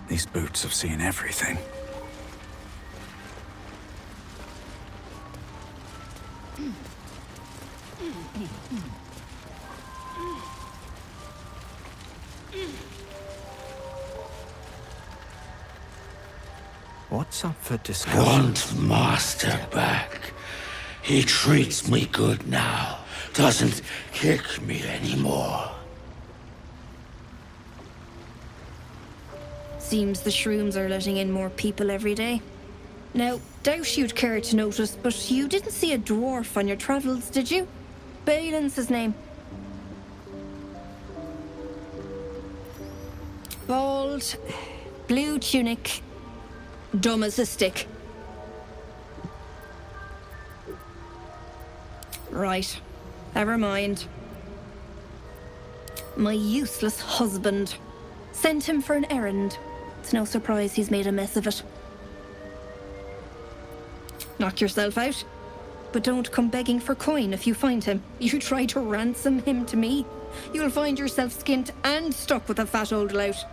These boots have seen everything. What's up for discussion? Want master back. He treats me good now. Doesn't kick me anymore. Seems the shrooms are letting in more people every day. Now, doubt you'd care to notice, but you didn't see a dwarf on your travels, did you? Balin's his name. Bald, blue tunic, dumb as a stick. Right, never mind. My useless husband. Sent him for an errand. It's no surprise he's made a mess of it. Knock yourself out. But don't come begging for coin if you find him. You try to ransom him to me, you'll find yourself skint and stuck with a fat old lout.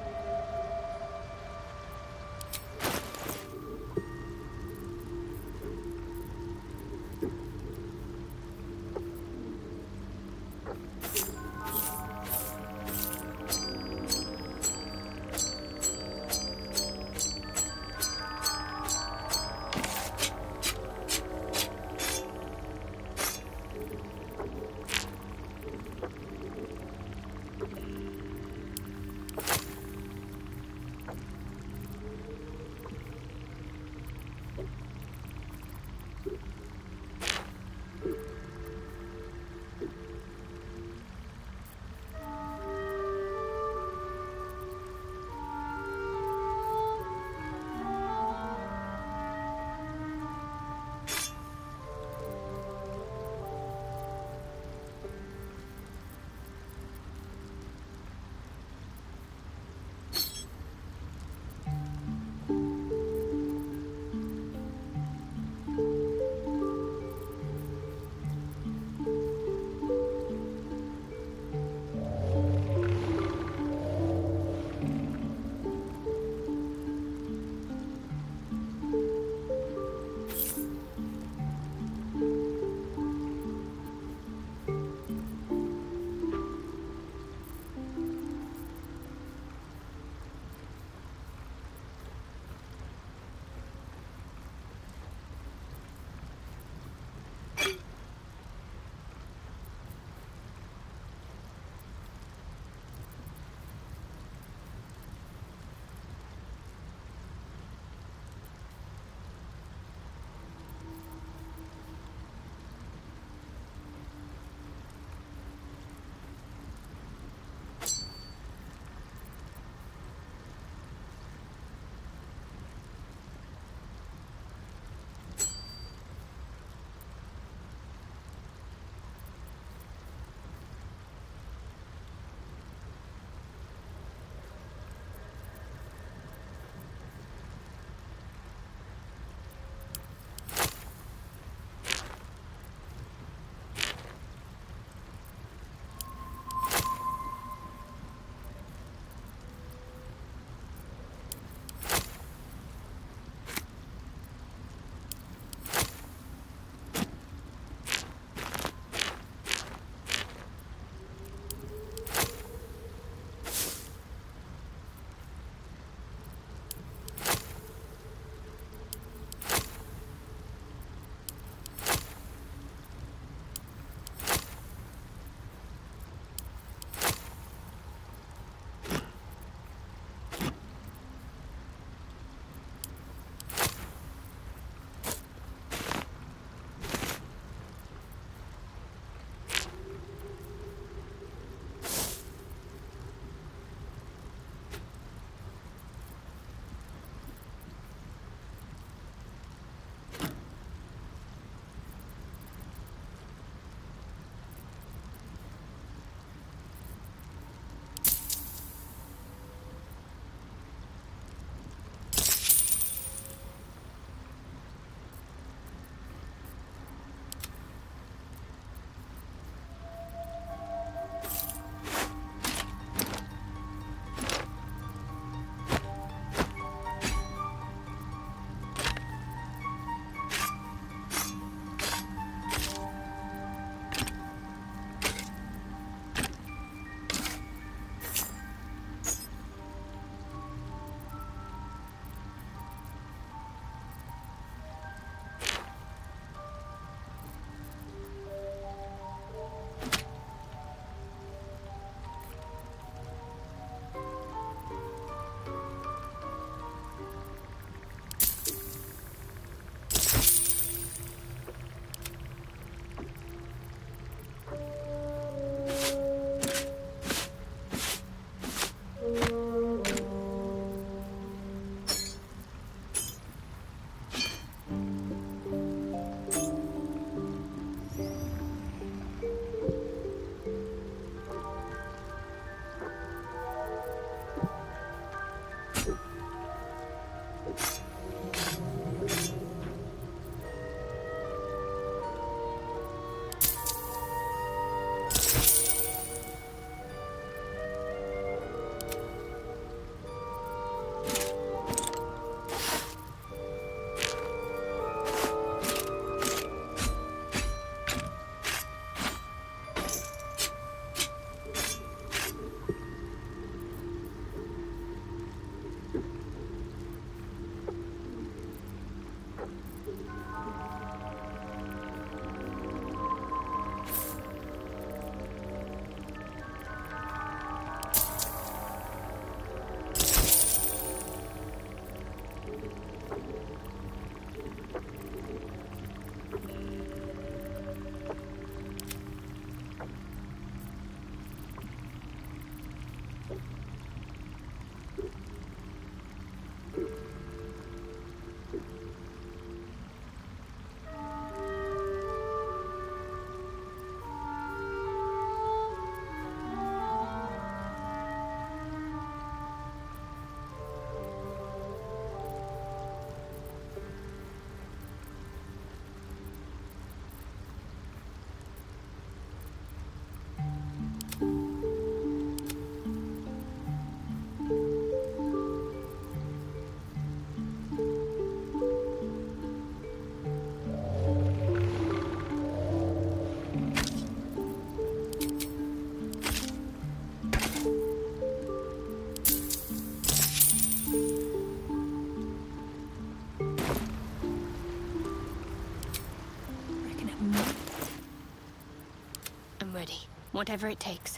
I'm ready. Whatever it takes.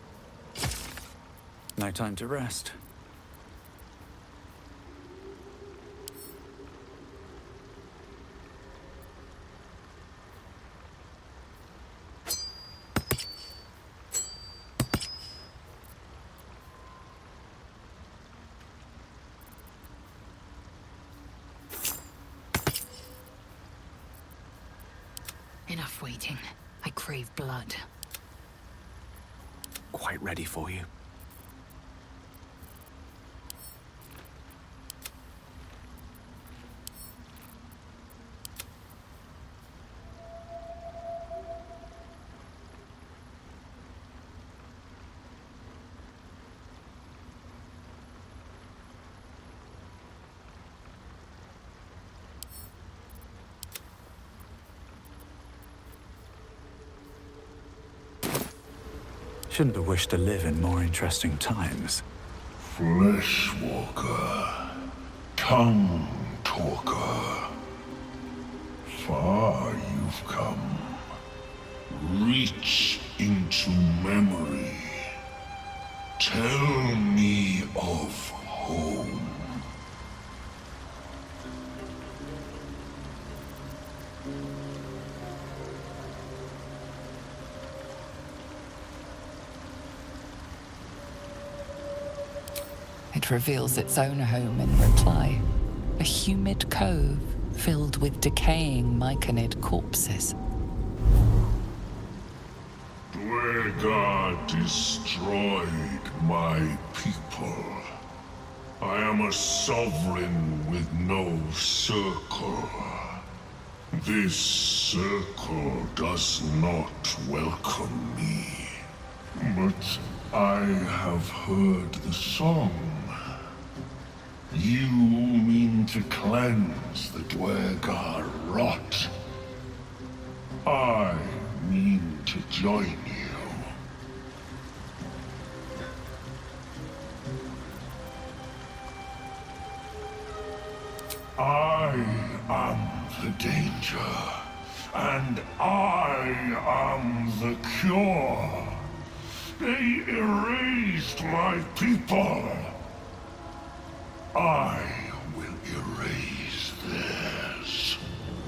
No time to rest. Enough waiting. I crave blood. Quite ready for you. Shouldn't have wished to live in more interesting times. Fleshwalker, tongue talker. Far you've come. Reach into memory. Tell me of home. It reveals its own home in reply. A humid cove filled with decaying myconid corpses. Dwegar destroyed my people. I am a sovereign with no circle. This circle does not welcome me. But I have heard the song. You mean to cleanse the Dwegar rot. I mean to join you. I am the danger, and I am the cure. They erased my people. I will erase theirs.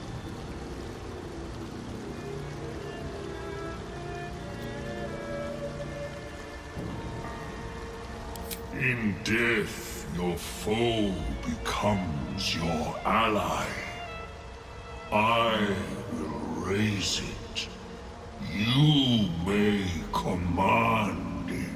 In death, your foe becomes your ally. I will raise it. You may command it.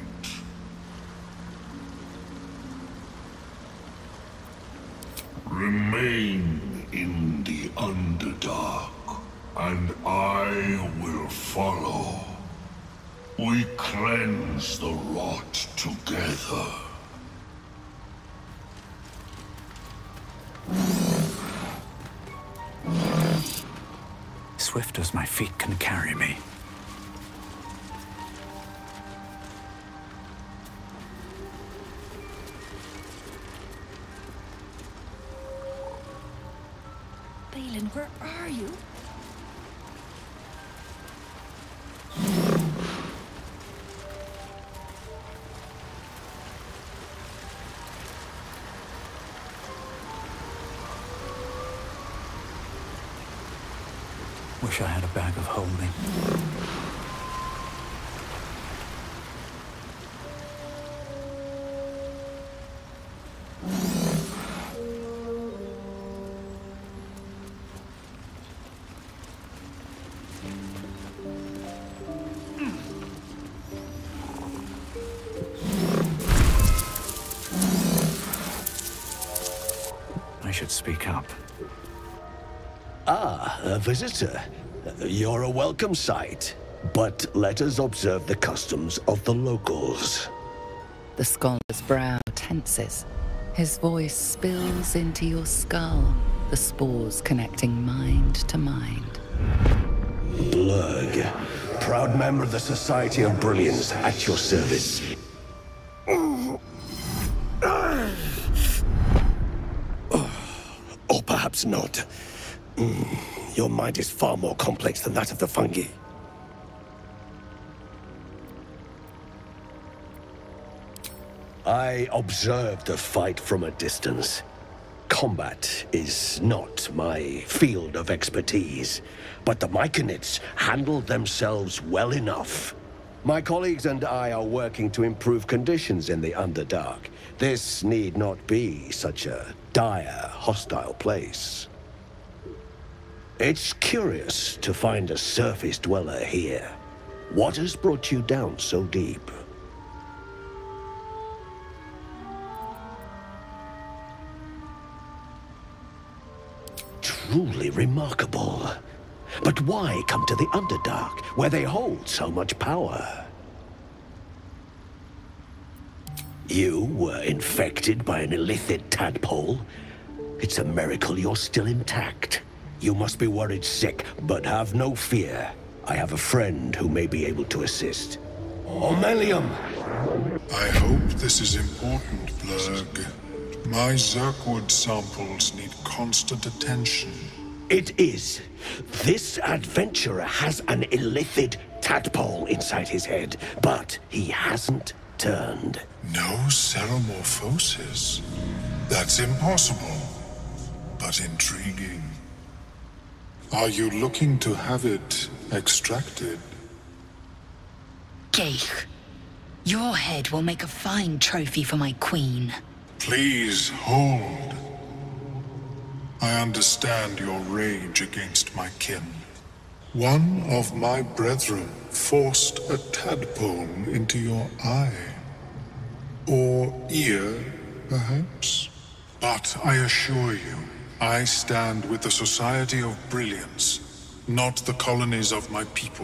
Remain in the Underdark, and I will follow. We cleanse the rot together. Swift as my feet can carry me. Balin, where are you? Wish I had a bag of holding. I should speak up. Ah, a visitor. You're a welcome sight. But let us observe the customs of the locals. The scholar's brow tenses. His voice spills into your skull, the spores connecting mind to mind. Blurg, proud member of the Society of Brilliance, at your service. Or perhaps not. Your mind is far more complex than that of the fungi. I observed the fight from a distance. Combat is not my field of expertise, but the Myconids handled themselves well enough. My colleagues and I are working to improve conditions in the Underdark. This need not be such a dire, hostile place. It's curious to find a surface dweller here. What has brought you down so deep? Truly remarkable. But why come to the Underdark, where they hold so much power? You were infected by an illithid tadpole? It's a miracle you're still intact. You must be worried sick, but have no fear. I have a friend who may be able to assist. Omelium! I hope this is important, Blurg. My Zerkwood samples need constant attention. It is. This adventurer has an illithid tadpole inside his head, but he hasn't turned. No seromorphosis? That's impossible, but intriguing. Are you looking to have it extracted? Geich, your head will make a fine trophy for my queen. Please hold. I understand your rage against my kin. One of my brethren forced a tadpole into your eye. Or ear, perhaps? But I assure you, I stand with the Society of Brilliance, not the colonies of my people.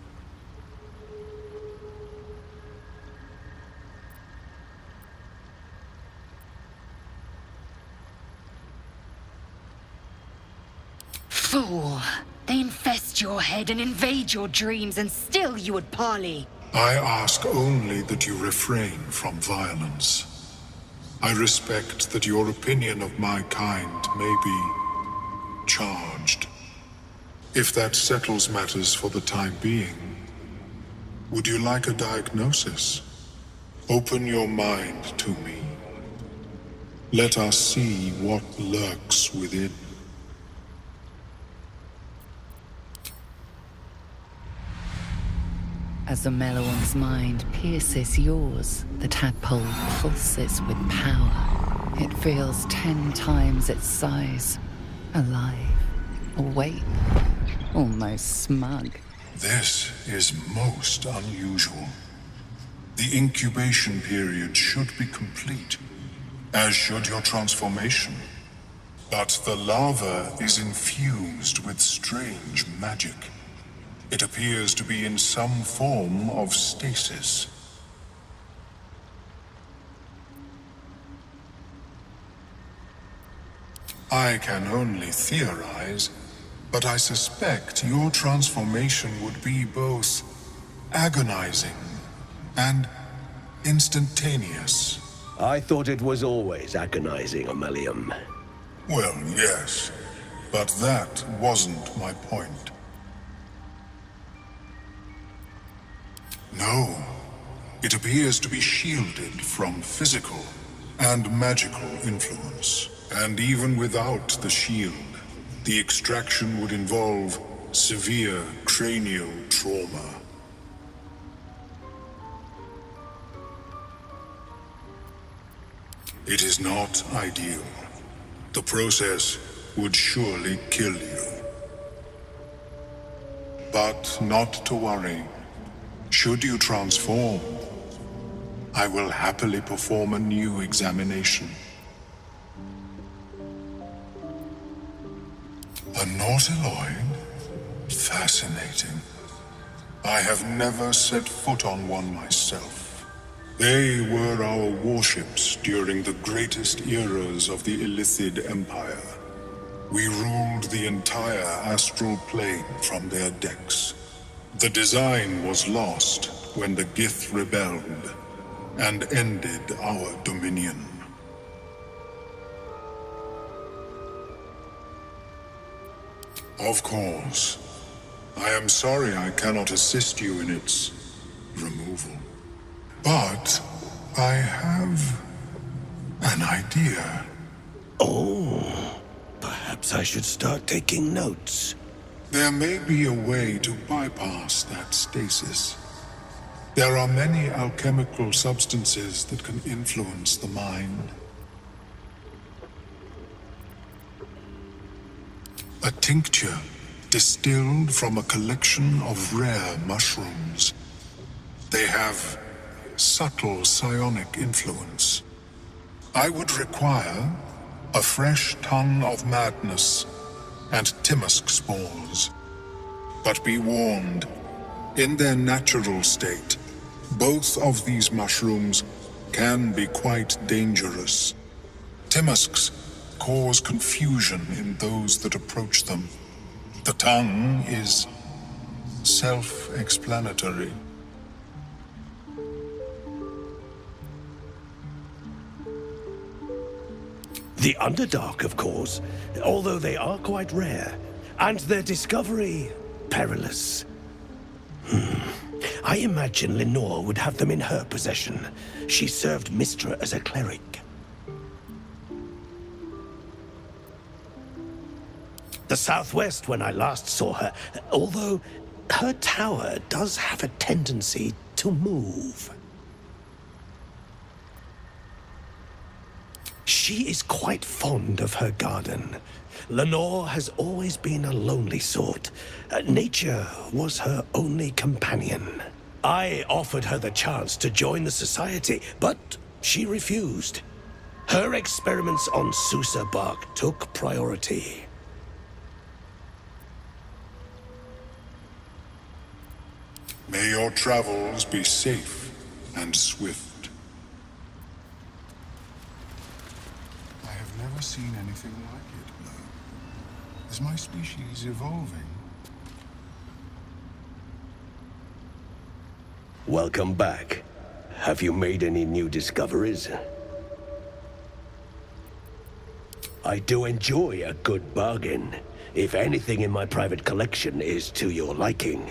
Fool! They infest your head and invade your dreams, and still you would parley. I ask only that you refrain from violence. I respect that your opinion of my kind may be charged. If that settles matters for the time being, would you like a diagnosis? Open your mind to me. Let us see what lurks within. As the Meloan's mind pierces yours, the tadpole pulses with power. It feels 10 times its size. Alive, awake, almost smug. This is most unusual. The incubation period should be complete, as should your transformation. But the larva is infused with strange magic. It appears to be in some form of stasis. I can only theorize, but I suspect your transformation would be both agonizing and instantaneous. I thought it was always agonizing, Omelium. Well, yes, but that wasn't my point. No, it appears to be shielded from physical and magical influence. And even without the shield, the extraction would involve severe cranial trauma. It is not ideal. The process would surely kill you. But not to worry. Should you transform, I will happily perform a new examination. A nautiloid? Fascinating. I have never set foot on one myself. They were our warships during the greatest eras of the Illithid Empire. We ruled the entire astral plane from their decks. The design was lost when the Gith rebelled and ended our dominion. Of course. I am sorry I cannot assist you in its removal. But I have an idea. Oh, perhaps I should start taking notes. There may be a way to bypass that stasis. There are many alchemical substances that can influence the mind. A tincture distilled from a collection of rare mushrooms. They have subtle psionic influence. I would require a fresh ton of madness and Timusk spores. But be warned, in their natural state, both of these mushrooms can be quite dangerous. Timusks cause confusion in those that approach them. The tongue is self-explanatory. The Underdark, of course, although they are quite rare, and their discovery perilous. I imagine Lenore would have them in her possession. She served Mystra as a cleric. The Southwest when I last saw her, although her tower does have a tendency to move. She is quite fond of her garden. Lenore has always been a lonely sort. Nature was her only companion. I offered her the chance to join the society, but she refused. Her experiments on Susa bark took priority. May your travels be safe and swift. I have never seen anything like it, though. Is my species evolving? Welcome back. Have you made any new discoveries? I do enjoy a good bargain, if anything in my private collection is to your liking.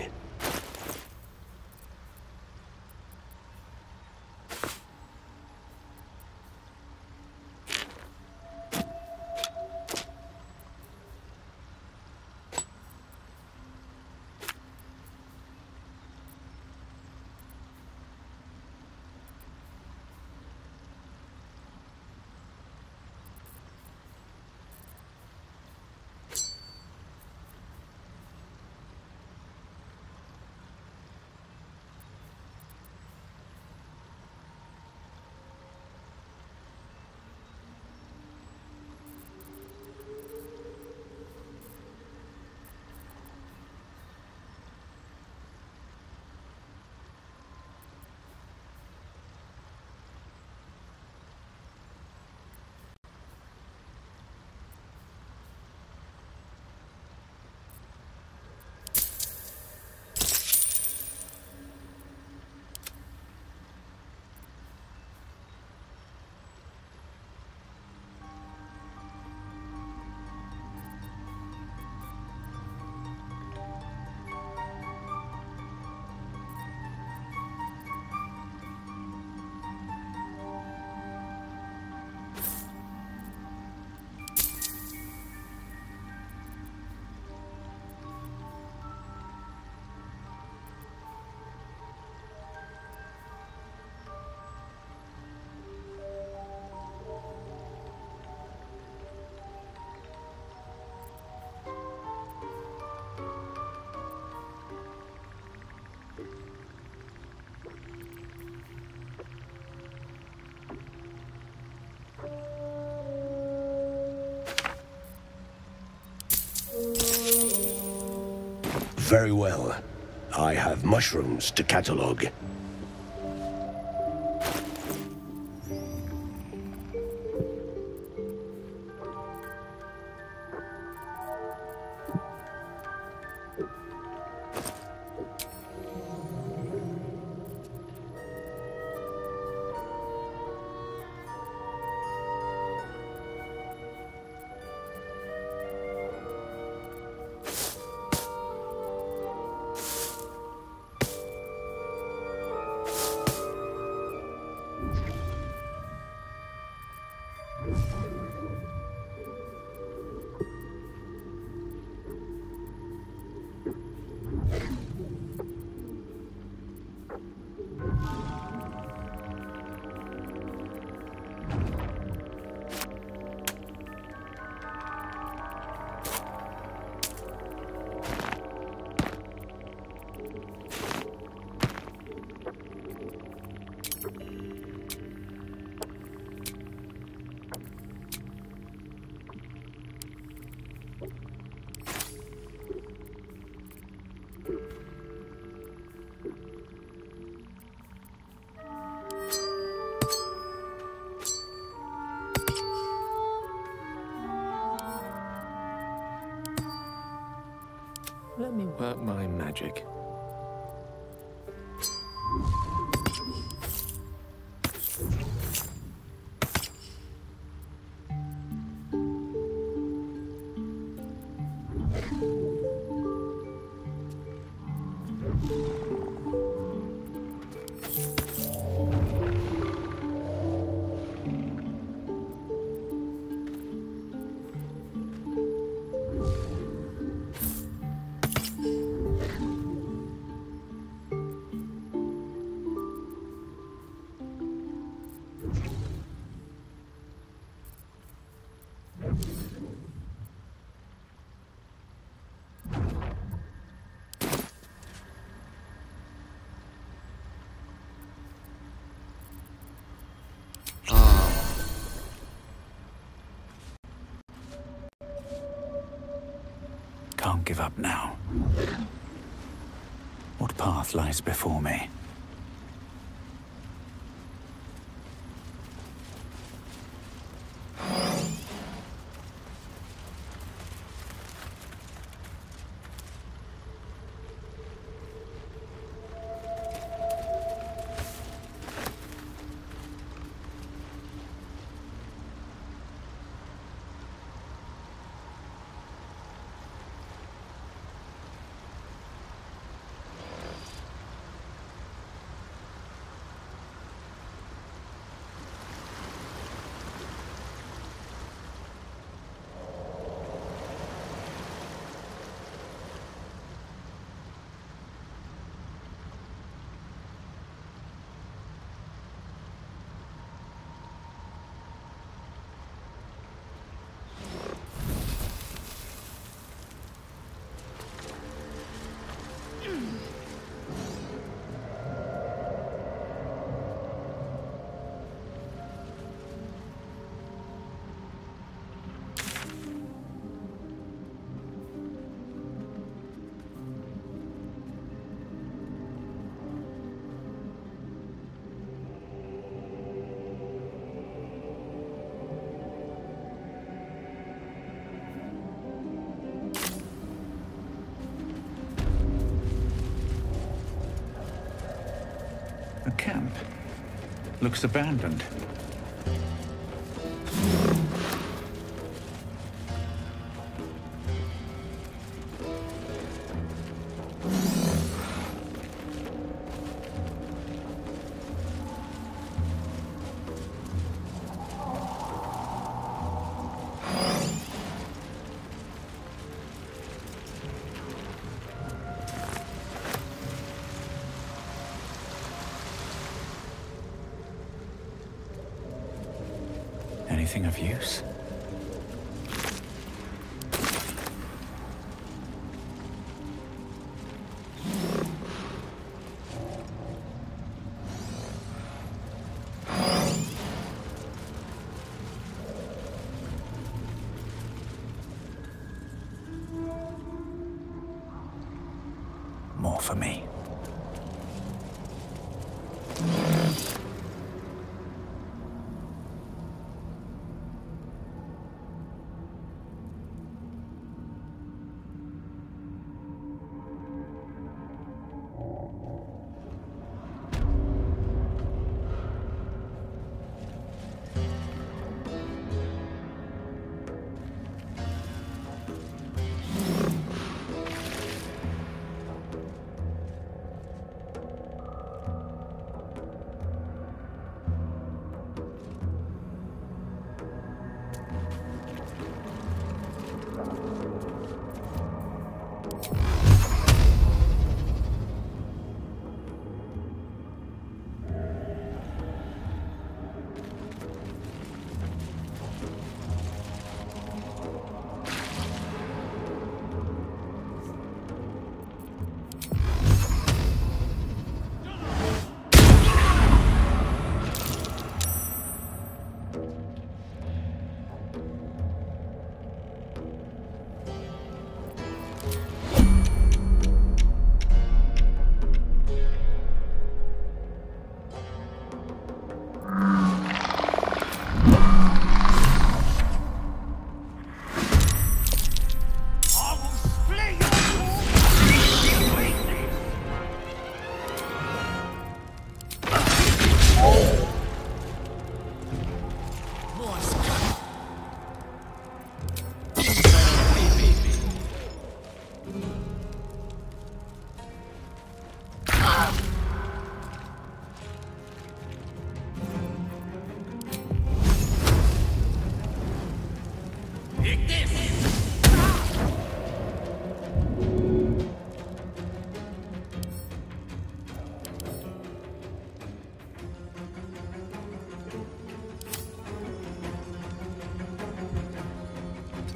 Very well. I have mushrooms to catalog. time magic. Can't give up now. What path lies before me? A camp. Looks abandoned. Anything of use? More for me.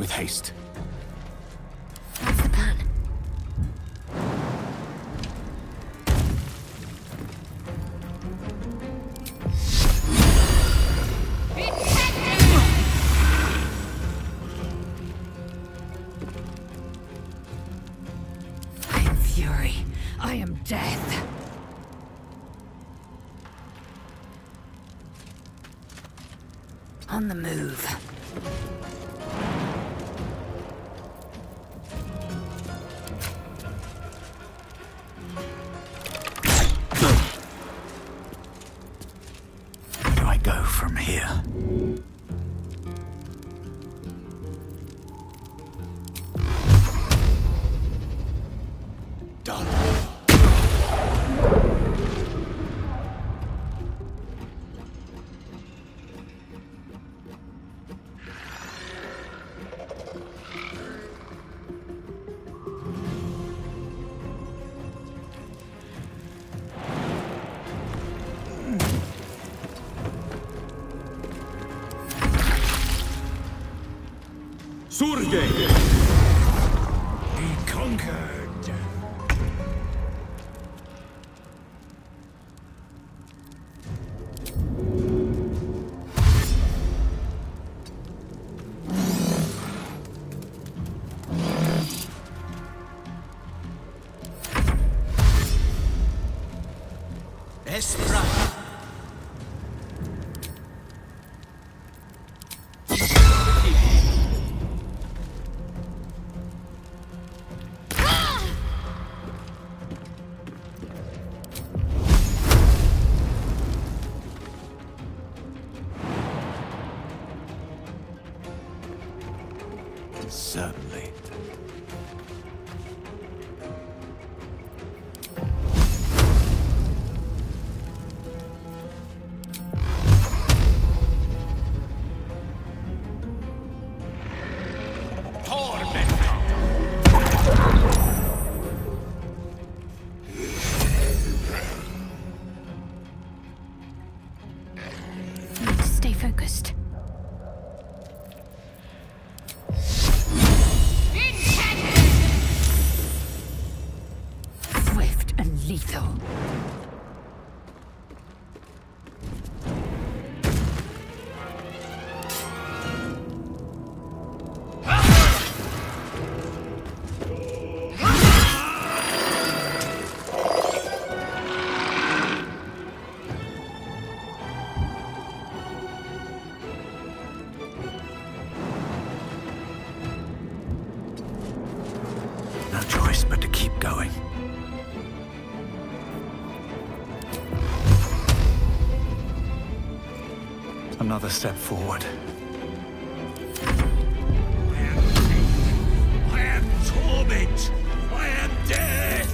with haste. What's the plan? I am fury. I am death. On the move. Where do I go from here? Done. Surge! Be conquered! Espra! Certainly. Need to stay focused. Swift and lethal. No choice but to keep going. Another step forward. I am torment! I am death!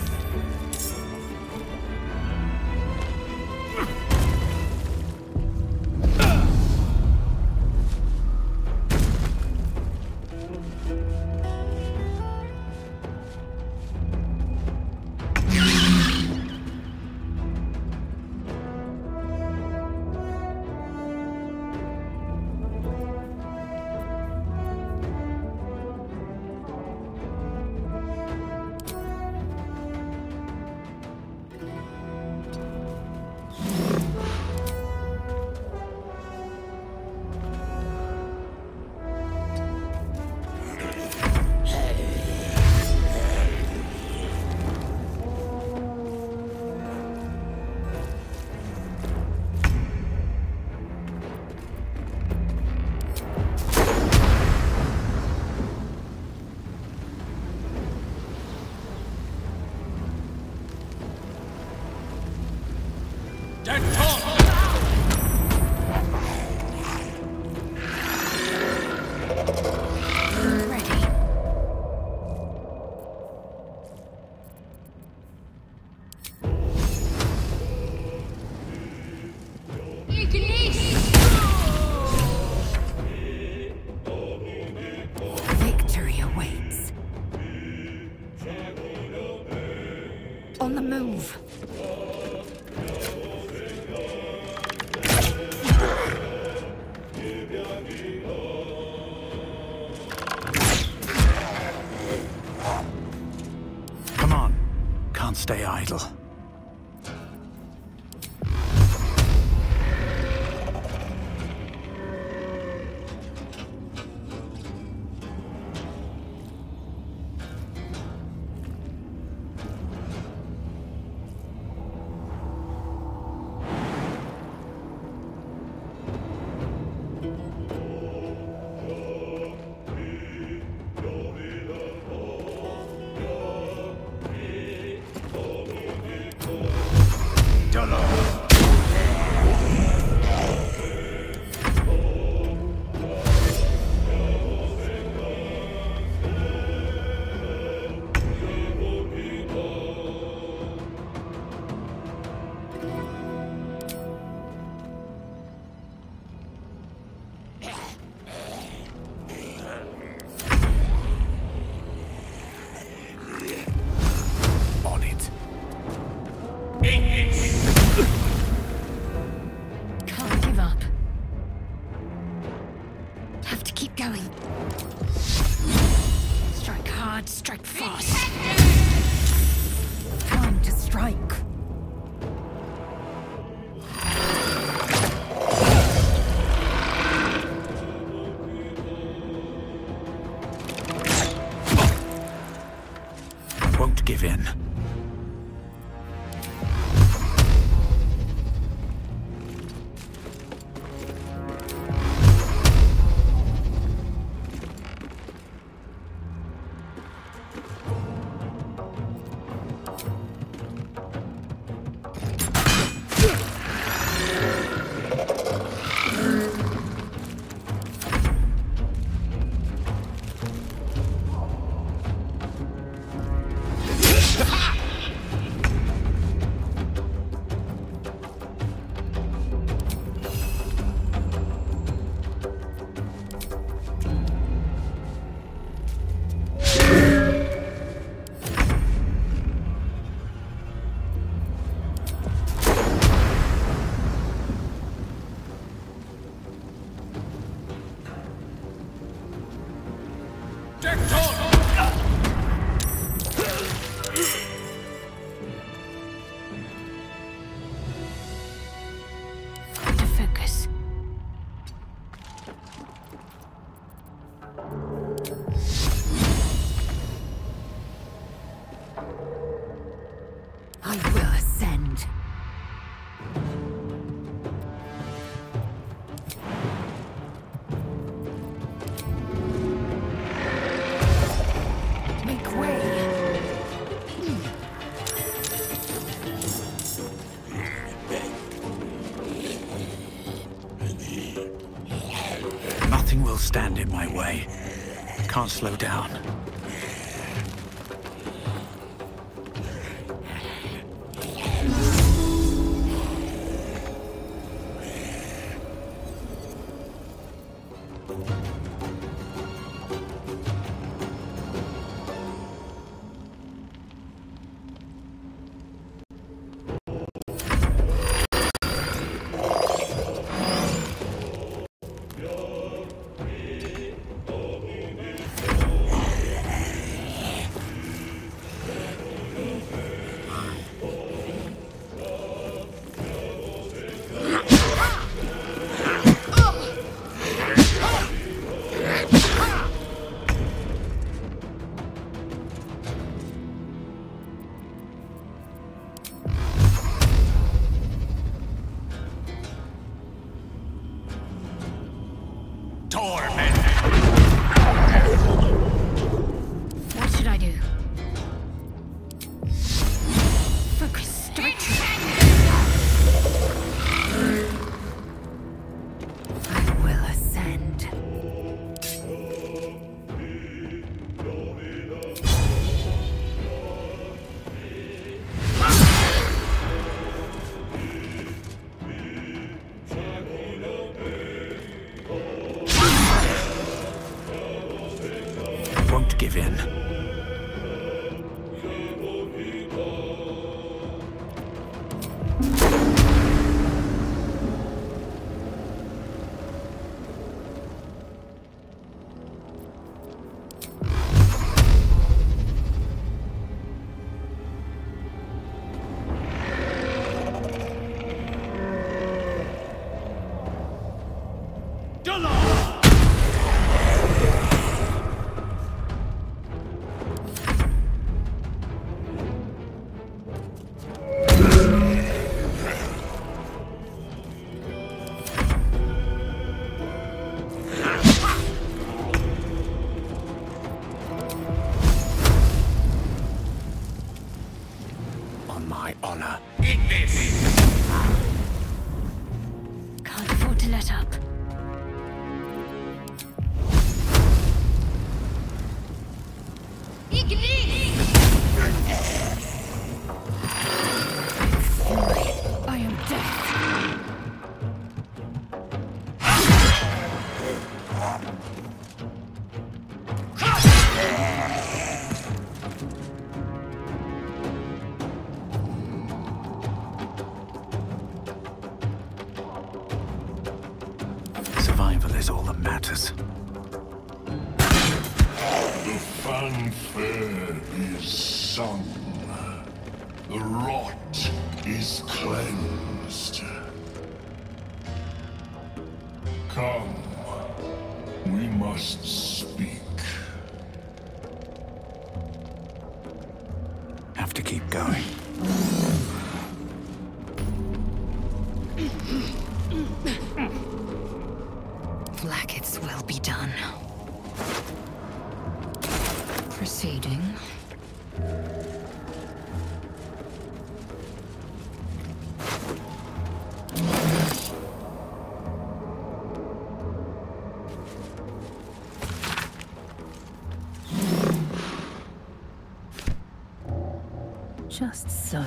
Victory awaits. On the move. can't stay idle. Can't give up. Have to keep going. Strike hard, strike fast. Time to strike. Won't give in. To focus. I will ascend. Make way. Nothing will stand in my way. Can't slow down. What should I do? Focus, strike. I will ascend. Won't give in. my honor. Eat this! Can't afford to let up. I am death. Survival is all that matters. The fanfare is sung. The rot is cleansed. Come, we must speak. Have to keep going. Blacket's will be done. Proceeding. Just so.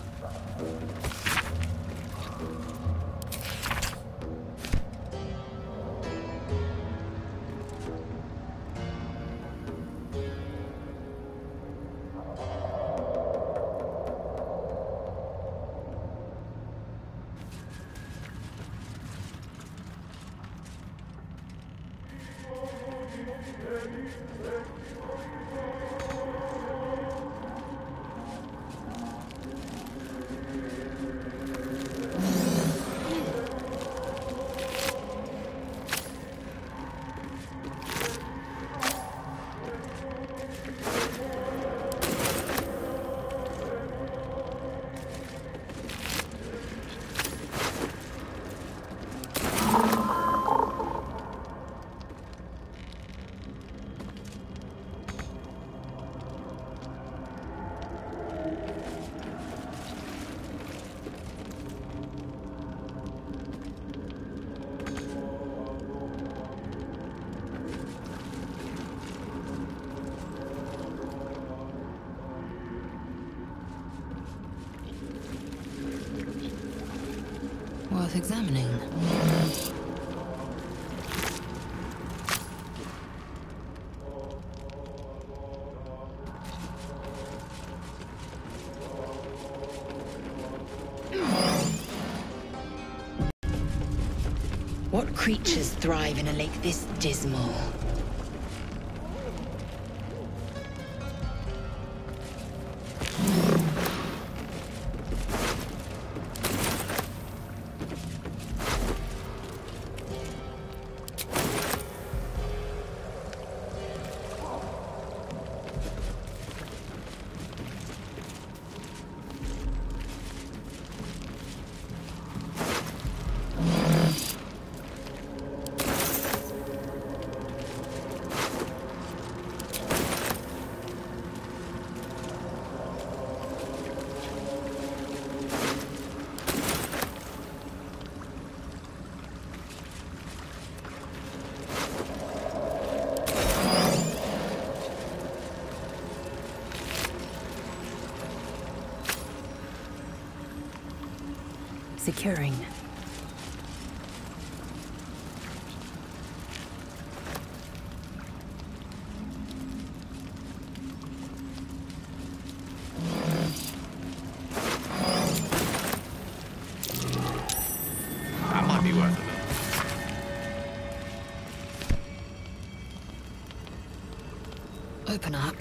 Worth examining. What creatures thrive in a lake this dismal? Securing. That might be worth it. Open up.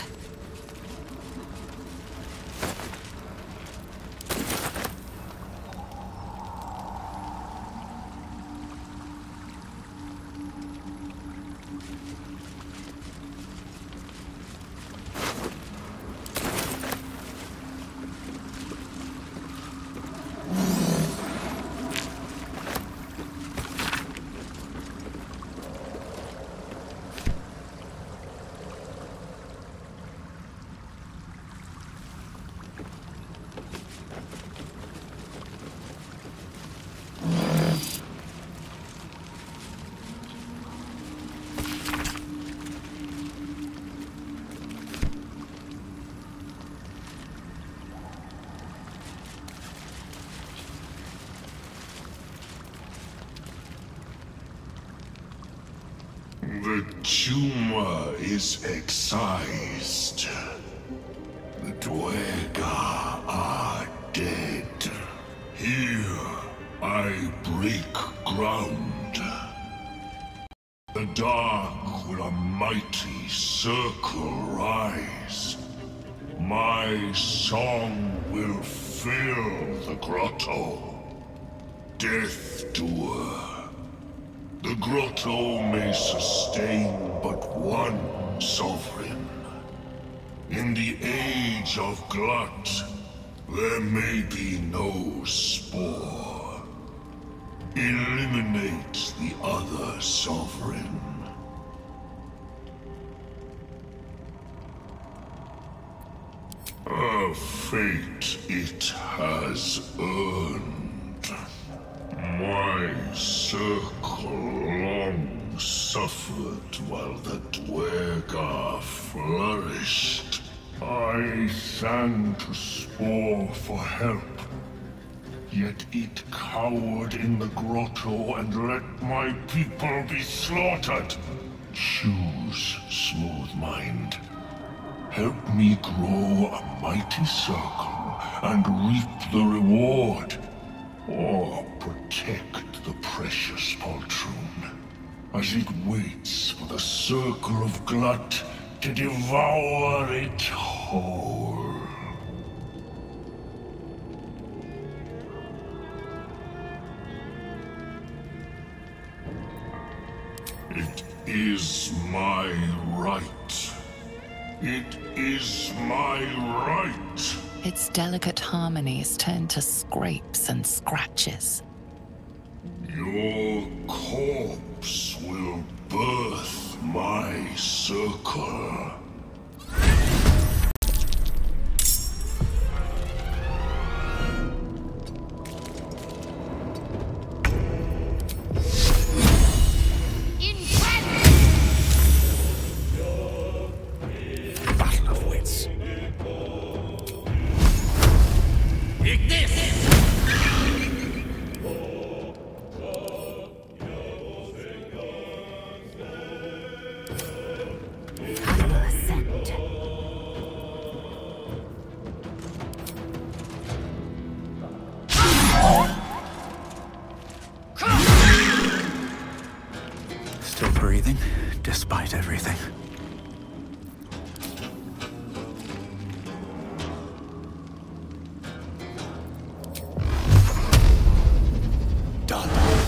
tumor is excised. The Dwerga are dead. Here, I break ground. The dark will a mighty circle rise. My song will fill the grotto. Death Doer. The grotto may sustain but one sovereign. In the age of Glut, there may be no spore. Eliminate the other sovereign. A fate it has earned. My circle long suffered while the Dwerga flourished. I sang to Spore for help. Yet it cowered in the grotto and let my people be slaughtered. Choose, Smooth Mind. Help me grow a mighty circle and reap the reward. Or protect the precious poltroon as it waits for the circle of Glut to devour it whole. It is my right. It is my right. Its delicate harmonies turn to scrapes and scratches. Your corpse will birth my circle. Battle of wits. Still breathing, despite everything. Done.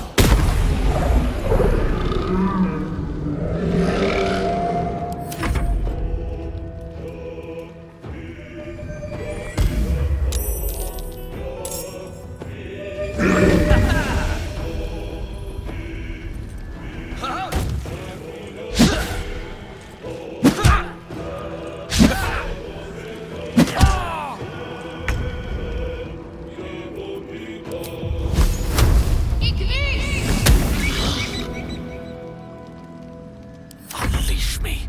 Unleash me.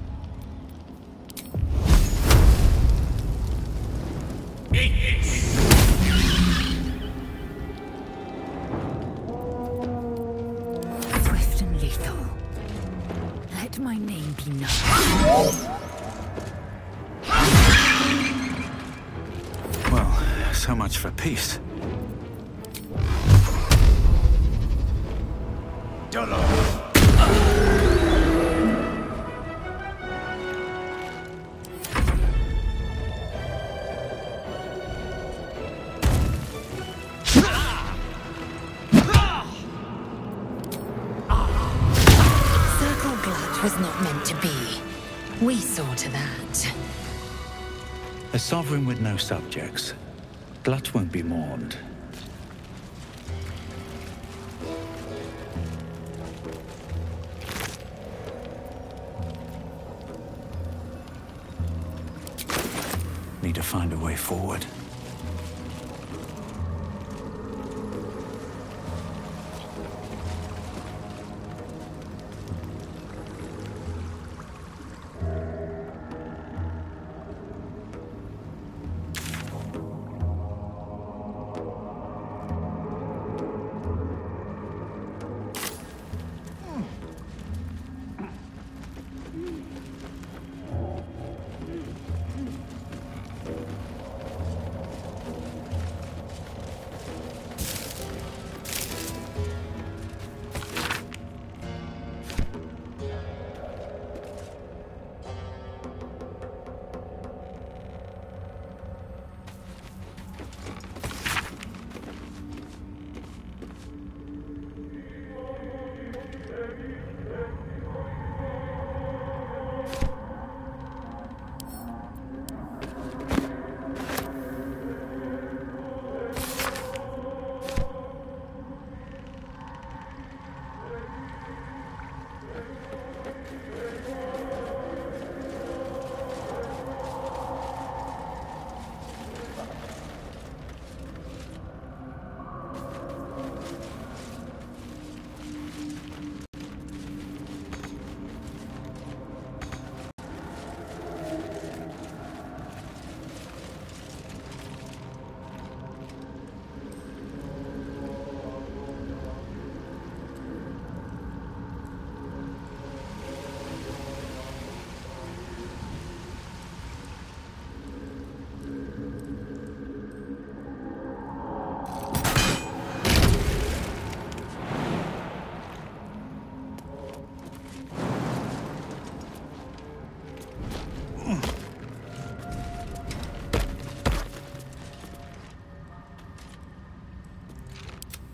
Swift and lethal. Let my name be known. Well, so much for peace. Circle Glut was not meant to be. We saw to that. A sovereign with no subjects. Glut won't be mourned. Need to find a way forward.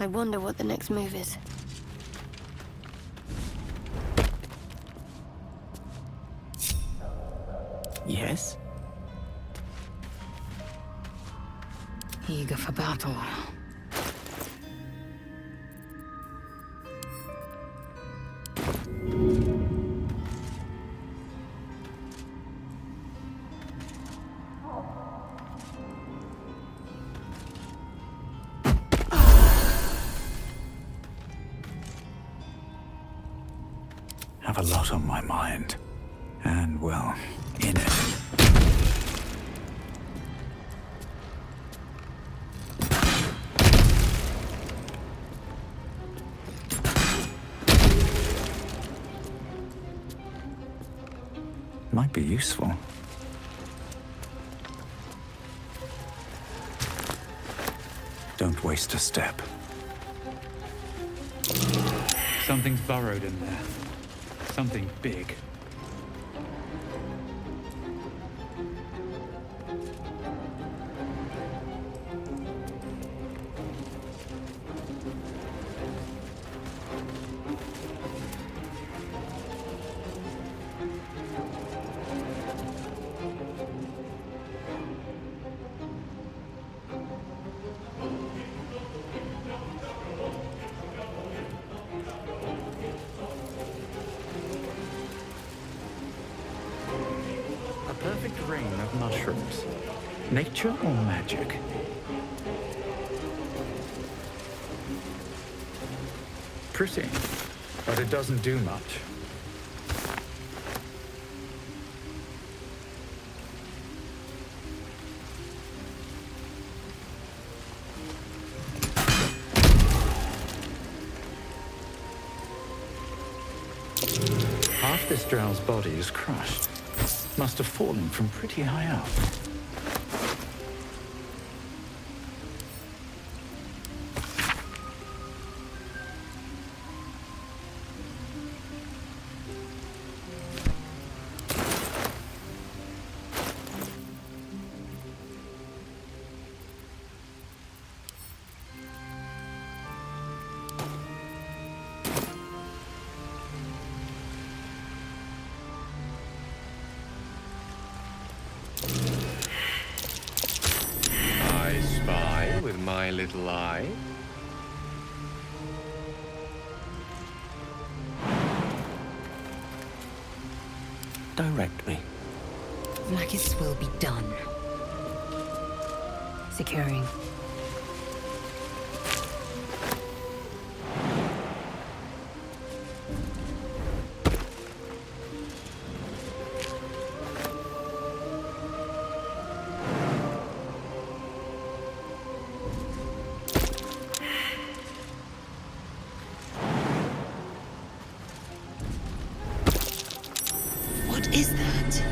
I wonder what the next move is. Yes? Eager for battle. Have a lot on my mind. And, well, in it. Might be useful. Don't waste a step. Something's burrowed in there. Something big. Perfect rain of mushrooms. Nature or magic? Pretty, but it doesn't do much. Half this drow's body is crushed. Must have fallen from pretty high up. My little eye. Direct me. Vlakis will be done. Securing. What is that?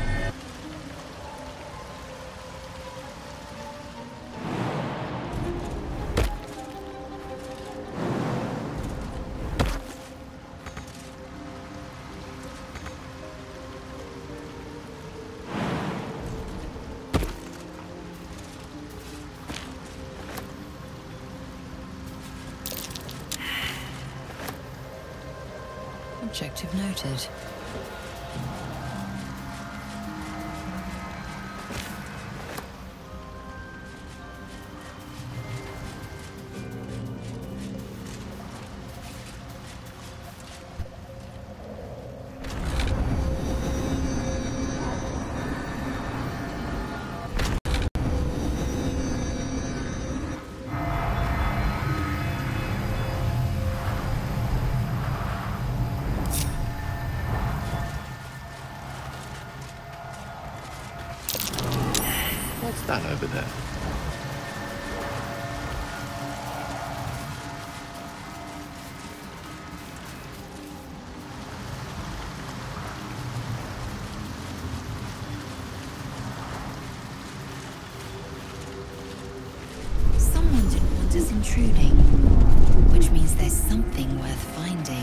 Objective noted. What's that over there? Someone didn't want us intruding, which means there's something worth finding.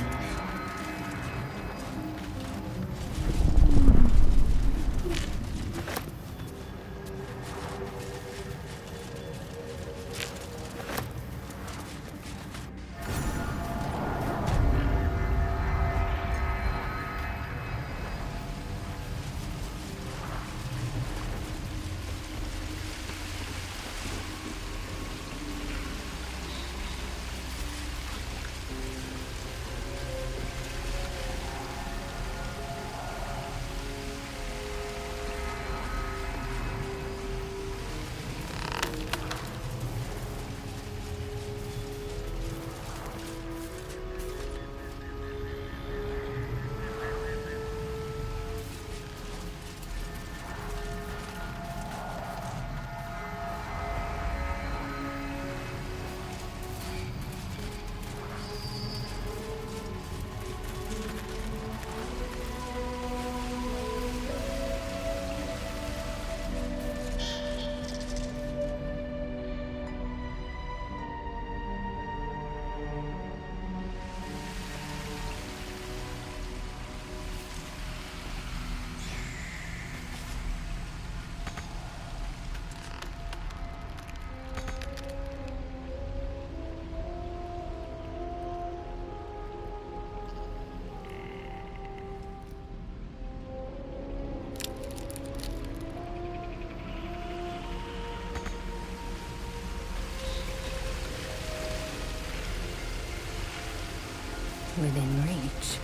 Within reach.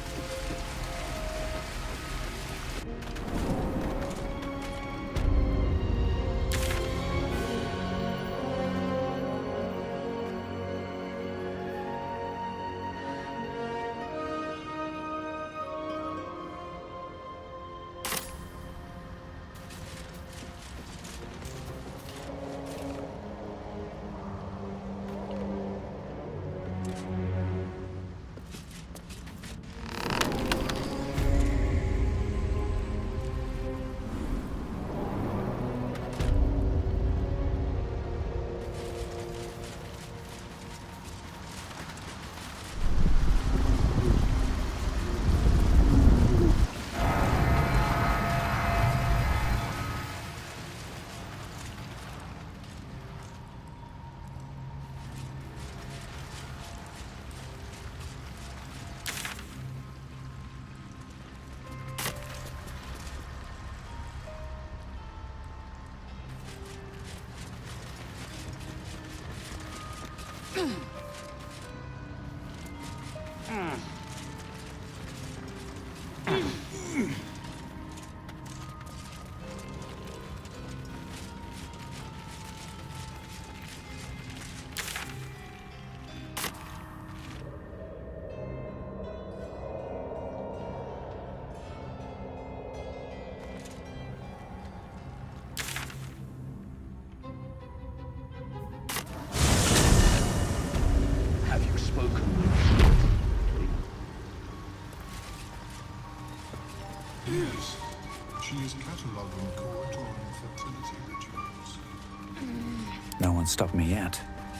Yes, she is cataloguing coital infertility rituals. No one stopped me yet.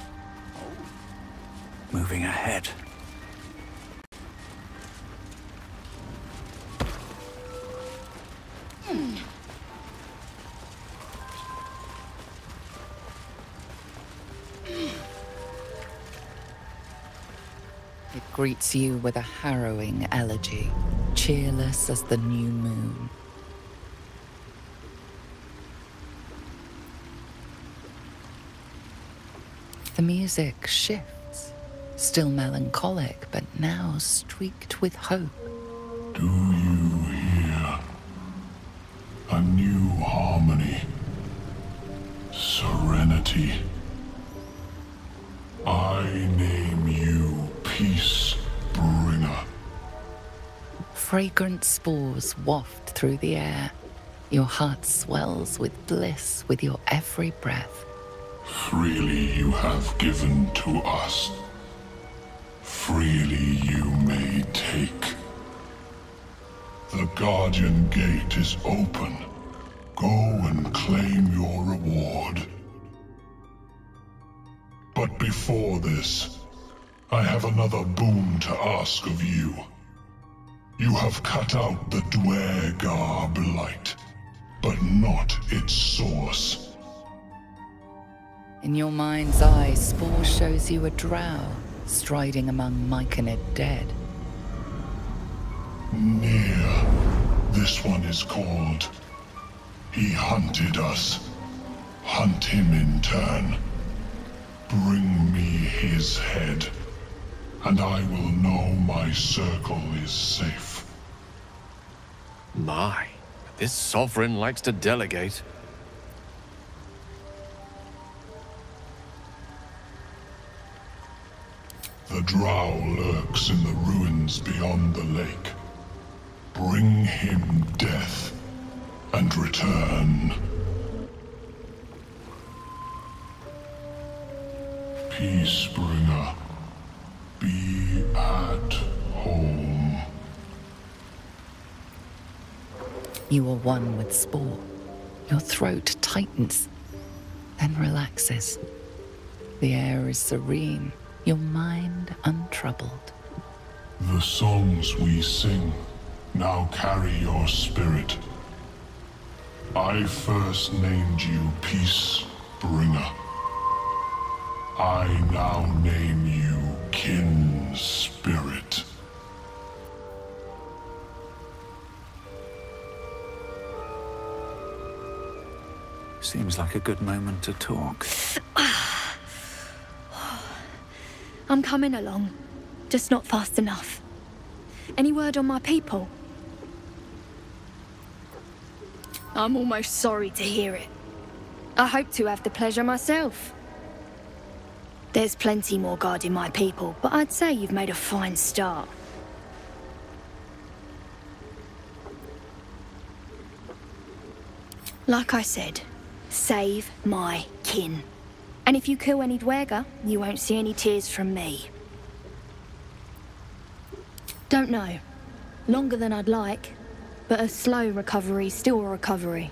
Moving ahead. It greets you with a harrowing elegy, cheerless as the new moon. The music shifts, still melancholic, but now streaked with hope. Do you hear? A new harmony. Serenity. I name you Peace Bringer. Fragrant spores waft through the air. Your heart swells with bliss with your every breath. Freely you have given to us. Freely you may take. The Guardian Gate is open. Go and claim your reward. But before this, I have another boon to ask of you. You have cut out the Dwergar blight, but not its source. In your mind's eye, Spore shows you a drow, striding among Myconid dead. Near. This one is called. He hunted us. Hunt him in turn. Bring me his head, and I will know my circle is safe. My, this sovereign likes to delegate. The drow lurks in the ruins beyond the lake. Bring him death, and return. Peacebringer, be at home. You are one with Spore. Your throat tightens, then relaxes. The air is serene, your mind untroubled. The songs we sing now carry your spirit. I first named you Peacebringer. I now name you Kin Spirit. Seems like a good moment to talk. I'm coming along, just not fast enough. Any word on my people? I'm almost sorry to hear it. I hope to have the pleasure myself. There's plenty more guarding my people, but I'd say you've made a fine start. Like I said, save my kin. And if you kill any Dwerger, you won't see any tears from me. Don't know. Longer than I'd like, but a slow recovery's still a recovery.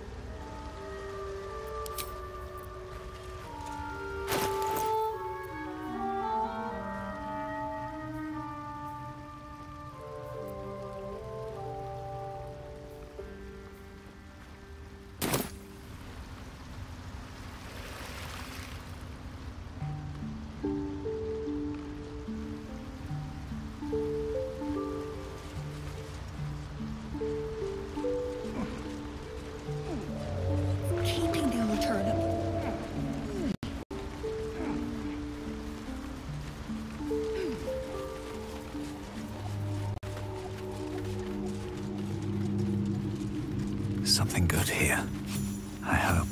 Something good here, I hope.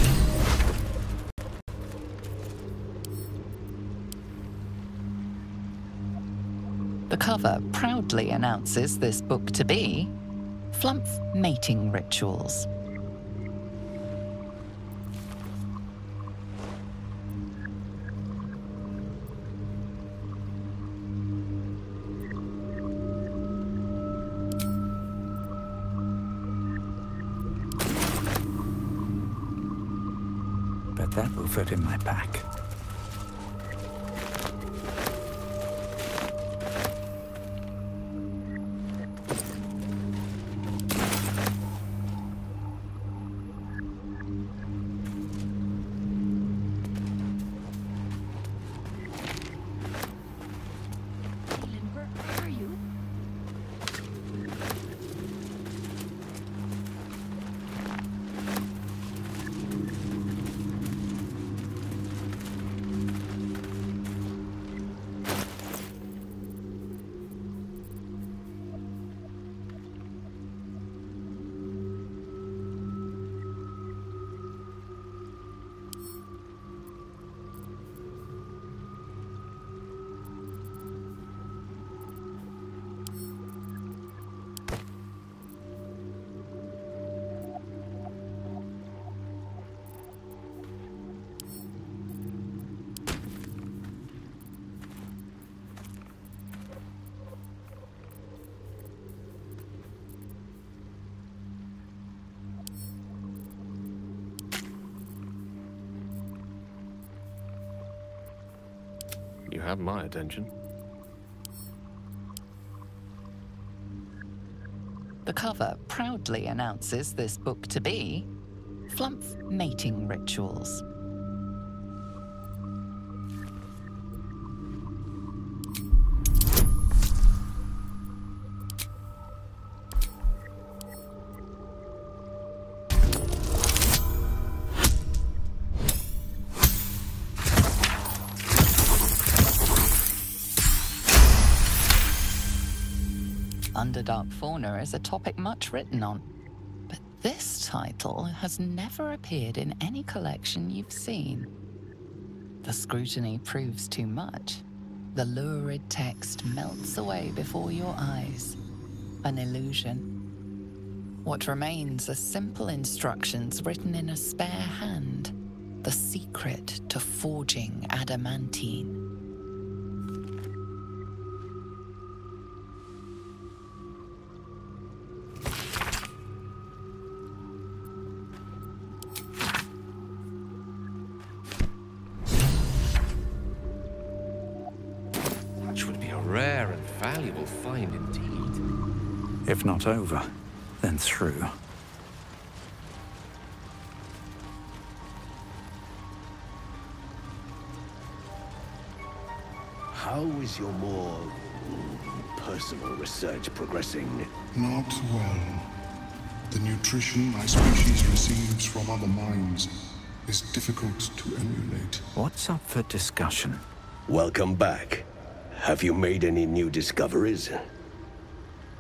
The cover proudly announces this book to be Flumph Mating Rituals. Bet that will fit in my pack. You have my attention. The cover proudly announces this book to be Flumph Mating Rituals. Underdark fauna is a topic much written on, but this title has never appeared in any collection you've seen. The scrutiny proves too much. The lurid text melts away before your eyes. An illusion. What remains are simple instructions written in a spare hand. The secret to forging adamantine. Rare and valuable find indeed. If not over, then through. How is your more personal research progressing? Not well. The nutrition my species receives from other minds is difficult to emulate. What's up for discussion? Welcome back. Have you made any new discoveries?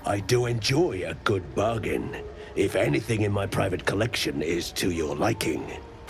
I do enjoy a good bargain, if anything in my private collection is to your liking.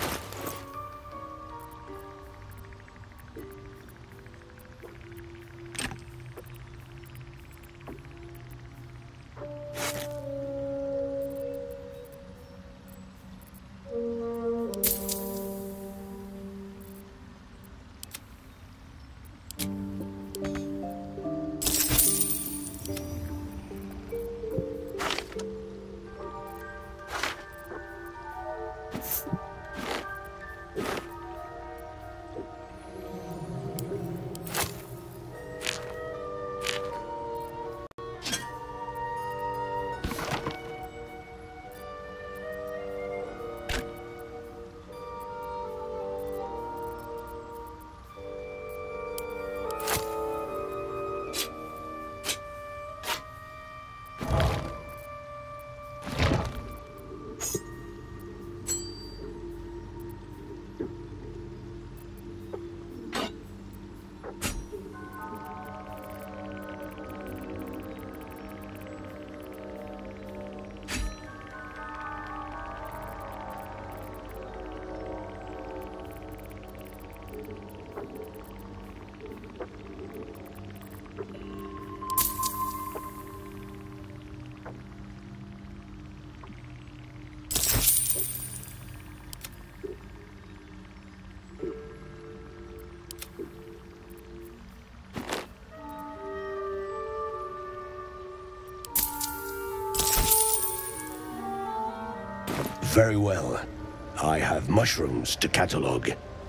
Very well. I have mushrooms to catalogue.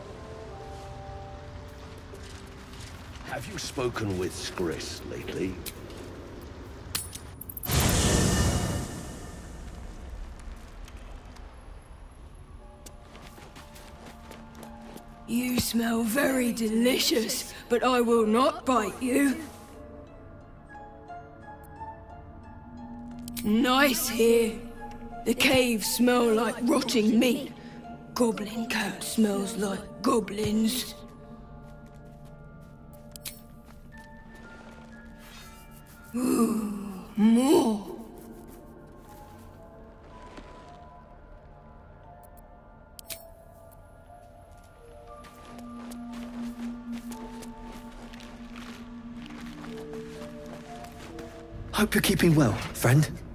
Have you spoken with Skris lately? You smell very delicious, but I will not bite you. Nice here. The caves smell like rotting meat. Goblin cat smells like goblins. Ooh, more. Hope you're keeping well, friend.